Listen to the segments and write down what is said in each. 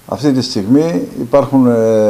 Αυτή τη στιγμή υπάρχουν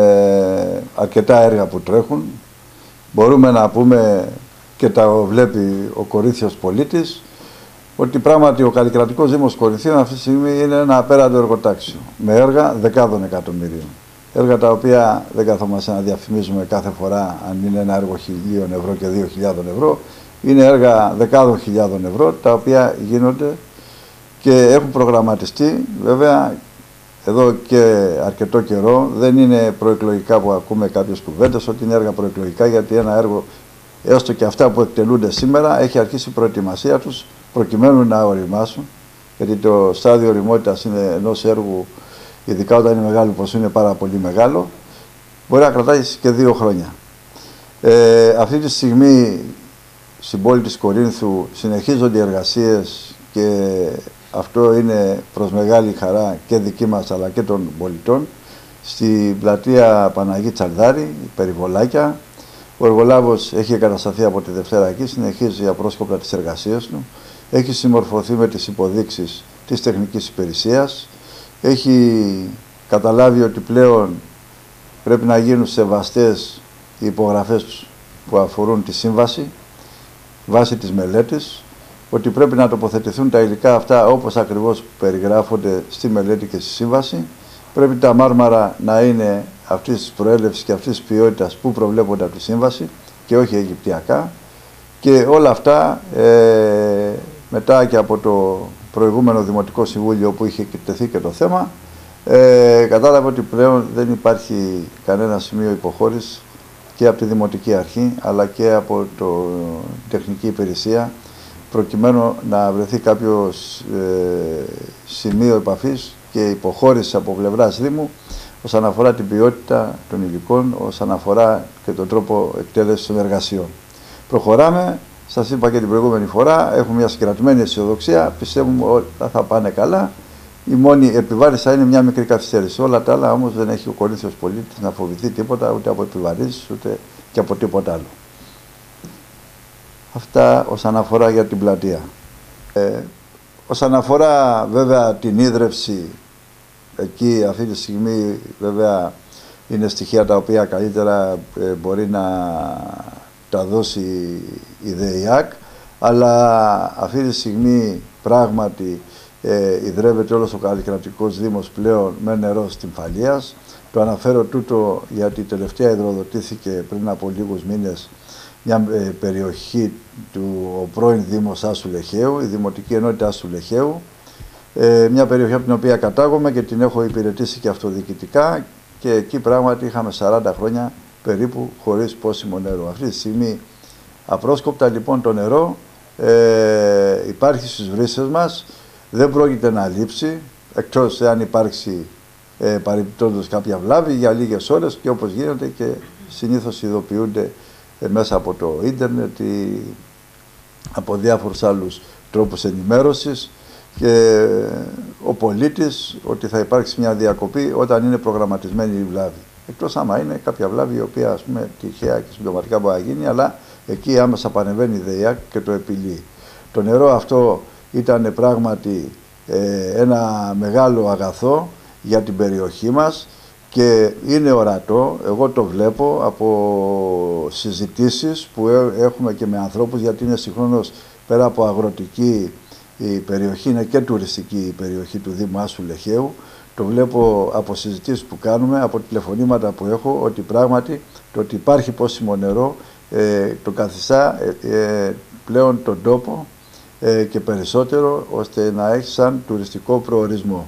αρκετά έργα που τρέχουν. Μπορούμε να πούμε, και τα βλέπει ο Κορίνθιος πολίτης, ότι πράγματι ο καλλικρατικός Δήμος Κορινθίων αυτή τη στιγμή είναι ένα απέραντο εργοτάξιο, με έργα δεκάδων εκατομμυρίων. Έργα τα οποία δεν καθόμαστε να διαφημίζουμε κάθε φορά αν είναι ένα έργο 1.000 ευρώ και 2.000 ευρώ. Είναι έργα δεκάδων χιλιάδων ευρώ, τα οποία γίνονται και έχουν προγραμματιστεί. Βέβαια, εδώ και αρκετό καιρό δεν είναι προεκλογικά που ακούμε κάποιες κουβέντες ότι είναι έργα προεκλογικά, γιατί ένα έργο, έστω και αυτά που εκτελούνται σήμερα, έχει αρχίσει η προετοιμασία τους προκειμένου να οριμάσουν, γιατί το στάδιο οριμότητας είναι ενός έργου, ειδικά όταν είναι μεγάλο, πως είναι πάρα πολύ μεγάλο, μπορεί να κρατάει και 2 χρόνια. Αυτή τη στιγμή στην πόλη της Κορίνθου συνεχίζονται οι εργασίες και αυτό είναι προς μεγάλη χαρά και δική μας αλλά και των πολιτών. Στην πλατεία Παναγή Τσαλδάρη, περιβολάκια, ο εργολάβος έχει εγκατασταθεί από τη Δευτέρα εκεί, συνεχίζει απρόσκοπτα τις εργασίες του, έχει συμμορφωθεί με τις υποδείξεις της τεχνικής υπηρεσίας, έχει καταλάβει ότι πλέον πρέπει να γίνουν σεβαστές οι υπογραφές που αφορούν τη σύμβαση, βάσει της μελέτης, ότι πρέπει να τοποθετηθούν τα υλικά αυτά όπως ακριβώς περιγράφονται στη μελέτη και στη σύμβαση. Πρέπει τα μάρμαρα να είναι αυτής της προέλευσης και αυτής της ποιότητας που προβλέπονται από τη σύμβαση και όχι αιγυπτιακά. Και όλα αυτά μετά και από το προηγούμενο Δημοτικό Συμβούλιο που είχε τεθεί και το θέμα, κατάλαβε ότι πλέον δεν υπάρχει κανένα σημείο υποχώρησης και από τη Δημοτική Αρχή αλλά και από την Τεχνική Υπηρεσία, προκειμένου να βρεθεί κάποιο σημείο επαφής και υποχώρηση από πλευράς Δήμου όσον αφορά την ποιότητα των υλικών, όσον αφορά και τον τρόπο εκτέλεσης των εργασιών. Προχωράμε, σας είπα και την προηγούμενη φορά, έχουμε μια συγκρατημένη αισιοδοξία, πιστεύουμε ότι θα πάνε καλά. Η μόνη επιβάρηση θα είναι μια μικρή καθυστέρηση. Όλα τα άλλα όμως δεν έχει ο Κορίνθιος πολίτης να φοβηθεί τίποτα, ούτε από επιβαρύσεις, ούτε και από τίποτα άλλο. Αυτά όσον αφορά για την πλατεία. Όσον αφορά βέβαια την ίδρυυση, εκεί αυτή τη στιγμή βέβαια είναι στοιχεία τα οποία καλύτερα μπορεί να τα δώσει η ΔΕΙΑΚ, αλλά αυτή τη στιγμή πράγματι ιδρεύεται όλος ο καλλικρατικός Δήμος πλέον με νερό στην Φαλίας. Το αναφέρω τούτο γιατί τελευταία υδροδοτήθηκε πριν από λίγους μήνες μια περιοχή του πρώην Δήμος Άσου Λεχαίου, η Δημοτική Ενότητα Άσου Λεχαίου, μια περιοχή από την οποία κατάγομαι και την έχω υπηρετήσει και αυτοδιοικητικά, και εκεί πράγματι είχαμε 40 χρόνια περίπου χωρίς πόσιμο νερό. Αυτή τη στιγμή απρόσκοπτα λοιπόν το νερό υπάρχει στις βρύσες μας, δεν πρόκειται να λείψει, εκτός εάν υπάρξει παρεμπιπτόντως κάποια βλάβη για λίγες ώρες, και όπως γίνεται και συνήθως ειδοποιούνται μέσα από το ίντερνετ ή από διάφορους άλλους τρόπους ενημέρωσης και ο πολίτης ότι θα υπάρξει μια διακοπή όταν είναι προγραμματισμένη η βλάβη. Εκτός άμα είναι κάποια βλάβη η οποία ας πούμε τυχαία και συμπτωματικά μπορεί να γίνει, αλλά εκεί άμεσα πανεβαίνει η ΔΕΙΑΚ και το επιλύει. Το νερό αυτό ήταν πράγματι ένα μεγάλο αγαθό για την περιοχή μας και είναι ορατό, εγώ το βλέπω από συζητήσεις που έχουμε και με ανθρώπους, γιατί είναι συγχρόνως πέρα από αγροτική η περιοχή, είναι και τουριστική η περιοχή του Δήμου Άσου Λεχαίου. Το βλέπω από συζητήσεις που κάνουμε, από τηλεφωνήματα που έχω, ότι πράγματι το ότι υπάρχει πόσιμο νερό το καθιστά πλέον τον τόπο και περισσότερο ώστε να έχει σαν τουριστικό προορισμό.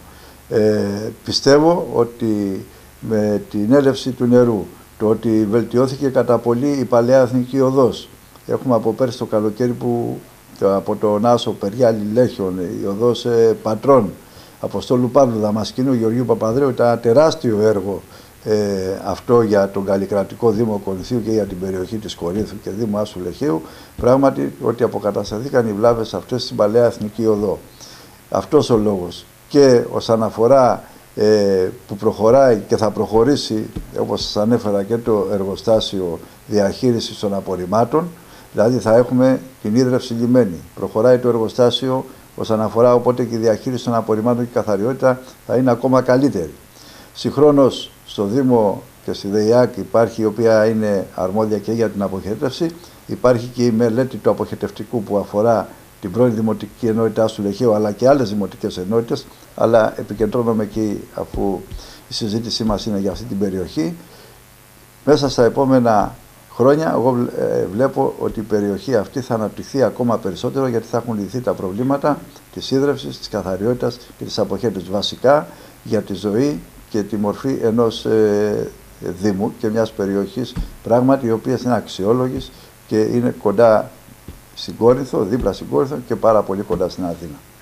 Πιστεύω ότι με την έλευση του νερού, το ότι βελτιώθηκε κατά πολύ η παλαιά Εθνική Οδός, έχουμε από πέρσι το καλοκαίρι που από τον Άσο, Περιάλη, Λέχιον, η οδός Πατρών, Αποστόλου Παύλου, Δαμασκηνού, Γεωργίου Παπαδρέου, ήταν ένα τεράστιο έργο αυτό για τον καλλικρατικό Δήμο Κορινθίου και για την περιοχή της Κορίνθου και Δήμου Άσου Λεχαίου. Πράγματι ότι αποκατασταθήκαν οι βλάβες αυτές στην παλαιά Εθνική Οδό. Αυτός ο λόγος. Και όσον αφορά που προχωράει και θα προχωρήσει, όπως σας ανέφερα, και το εργοστάσιο διαχείρισης των απορριμμάτων, δηλαδή θα έχουμε την ίδρυυση λιμένη. Προχωράει το εργοστάσιο όσον αφορά, οπότε και η διαχείριση των απορριμμάτων και η καθαριότητα θα είναι ακόμα καλύτερη. Συγχρόνως στο Δήμο και στη ΔΕΙΑΚ υπάρχει, η οποία είναι αρμόδια και για την αποχέτευση. Υπάρχει και η μελέτη του αποχετευτικού που αφορά την πρώην Δημοτική Ενότητα του Λεχαίου, αλλά και άλλες δημοτικές ενότητες, αλλά επικεντρώνομαι εκεί αφού η συζήτησή μας είναι για αυτή την περιοχή. Μέσα στα επόμενα χρόνια εγώ βλέπω ότι η περιοχή αυτή θα αναπτυχθεί ακόμα περισσότερο, γιατί θα έχουν λυθεί τα προβλήματα της ίδρευσης, της καθαριότητας και της αποχέτευσης, βασικά για τη ζωή και τη μορφή ενός Δήμου και μιας περιοχής, πράγματι η οποία είναι αξιόλογης και είναι κοντά στην Κόρινθο, δίπλα στην Κόρινθο και πάρα πολύ κοντά στην Αθήνα.